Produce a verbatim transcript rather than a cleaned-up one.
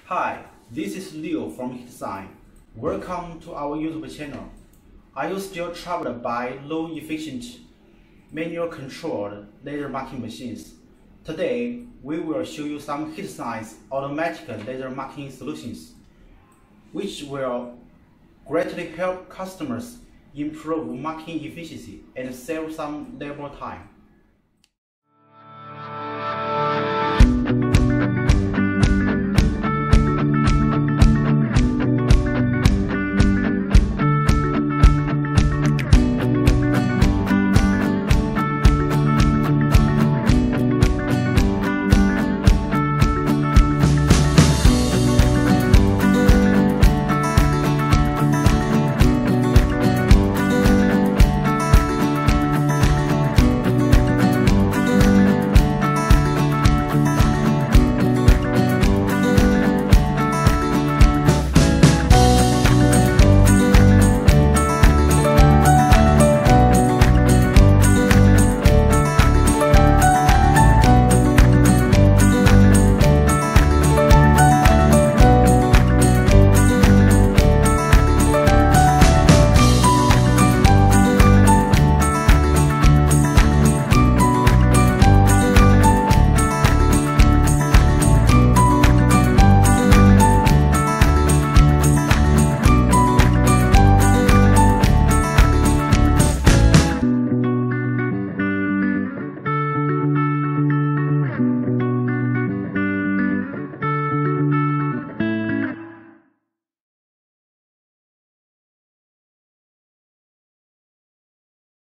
Hi, this is Leo from HeatSign. Welcome to our YouTube channel. Are you still troubled by low-efficient, manual-controlled laser marking machines? Today, we will show you some HeatSign's automatic laser marking solutions, which will greatly help customers improve marking efficiency and save some labor time.